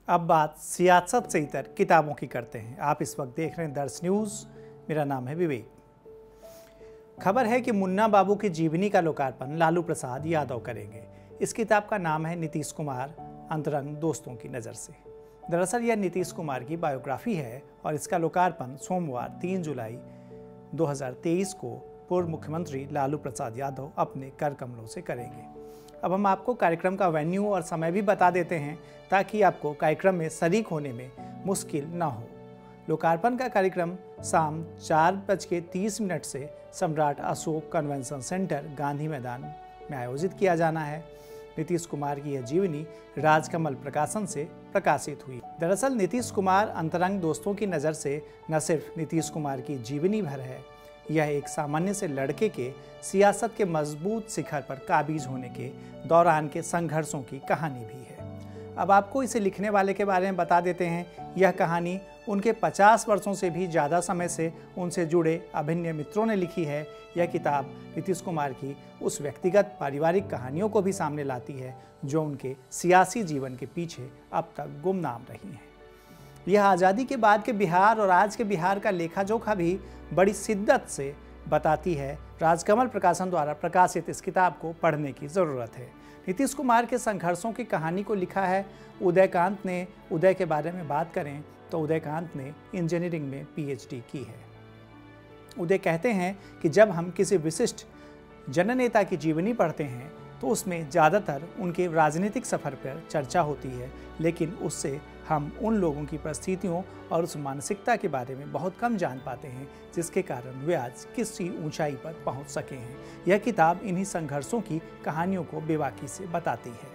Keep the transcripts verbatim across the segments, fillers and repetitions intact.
अब बात सियासत से इतर किताबों की करते हैं। आप इस वक्त देख रहे हैं दर्श न्यूज़। मेरा नाम है विवेक। खबर है कि मुन्ना बाबू की जीवनी का लोकार्पण लालू प्रसाद यादव करेंगे। इस किताब का नाम है नीतीश कुमार अंतरंग दोस्तों की नज़र से। दरअसल यह नीतीश कुमार की बायोग्राफी है और इसका लोकार्पण सोमवार तीन जुलाई दो हज़ार तेईस को पूर्व मुख्यमंत्री लालू प्रसाद यादव अपने कर कमलों से करेंगे। अब हम आपको कार्यक्रम का वेन्यू और समय भी बता देते हैं ताकि आपको कार्यक्रम में शरीक होने में मुश्किल न हो। लोकार्पण का कार्यक्रम शाम चार बज के तीस मिनट से सम्राट अशोक कन्वेंशन सेंटर गांधी मैदान में आयोजित किया जाना है। नीतीश कुमार की यह जीवनी राजकमल प्रकाशन से प्रकाशित हुई। दरअसल नीतीश कुमार अंतरंग दोस्तों की नज़र से न सिर्फ नीतीश कुमार की जीवनी भर है, यह एक सामान्य से लड़के के सियासत के मजबूत शिखर पर काबिज होने के दौरान के संघर्षों की कहानी भी है। अब आपको इसे लिखने वाले के बारे में बता देते हैं। यह कहानी उनके पचास वर्षों से भी ज़्यादा समय से उनसे जुड़े अभिन्न मित्रों ने लिखी है। यह किताब नीतीश कुमार की उस व्यक्तिगत पारिवारिक कहानियों को भी सामने लाती है जो उनके सियासी जीवन के पीछे अब तक गुमनाम रही हैं। यह आज़ादी के बाद के बिहार और आज के बिहार का लेखा जोखा भी बड़ी शिद्दत से बताती है। राजकमल प्रकाशन द्वारा प्रकाशित इस किताब को पढ़ने की ज़रूरत है। नीतीश कुमार के संघर्षों की कहानी को लिखा है उदयकांत ने। उदय के बारे में बात करें तो उदयकांत ने इंजीनियरिंग में पीएचडी की है। उदय कहते हैं कि जब हम किसी विशिष्ट जननेता की जीवनी पढ़ते हैं तो उसमें ज़्यादातर उनके राजनीतिक सफ़र पर चर्चा होती है, लेकिन उससे हम उन लोगों की परिस्थितियों और उस मानसिकता के बारे में बहुत कम जान पाते हैं जिसके कारण वे आज किसी ऊंचाई पर पहुंच सके हैं। यह किताब इन्हीं संघर्षों की कहानियों को बेबाकी से बताती है।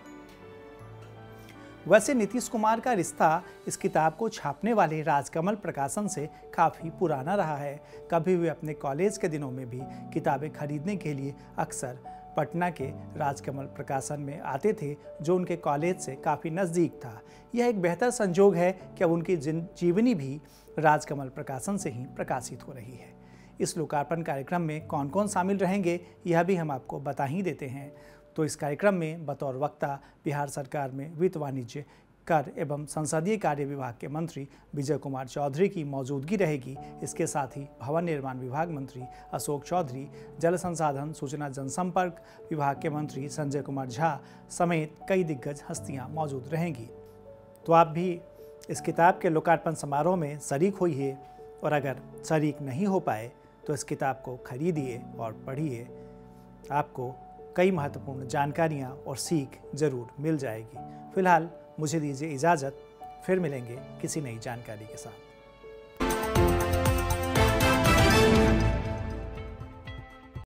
वैसे नीतीश कुमार का रिश्ता इस किताब को छापने वाले राजकमल प्रकाशन से काफ़ी पुराना रहा है। कभी वे अपने कॉलेज के दिनों में भी किताबें खरीदने के लिए अक्सर पटना के राजकमल प्रकाशन में आते थे, जो उनके कॉलेज से काफ़ी नज़दीक था। यह एक बेहतर संजोग है कि अब उनकी जीवनी भी राजकमल प्रकाशन से ही प्रकाशित हो रही है। इस लोकार्पण कार्यक्रम में कौन कौन शामिल रहेंगे यह भी हम आपको बता ही देते हैं। तो इस कार्यक्रम में बतौर वक्ता बिहार सरकार में वित्त वाणिज्य कर एवं संसदीय कार्य विभाग के मंत्री विजय कुमार चौधरी की मौजूदगी रहेगी। इसके साथ ही भवन निर्माण विभाग मंत्री अशोक चौधरी, जल संसाधन सूचना जनसंपर्क विभाग के मंत्री संजय कुमार झा समेत कई दिग्गज हस्तियां मौजूद रहेंगी। तो आप भी इस किताब के लोकार्पण समारोह में शरीक होइए और अगर शरीक नहीं हो पाए तो इस किताब को खरीदिए और पढ़िए। आपको कई महत्वपूर्ण जानकारियाँ और सीख जरूर मिल जाएगी। फिलहाल मुझे दीजिए इजाज़त, फिर मिलेंगे किसी नई जानकारी के साथ।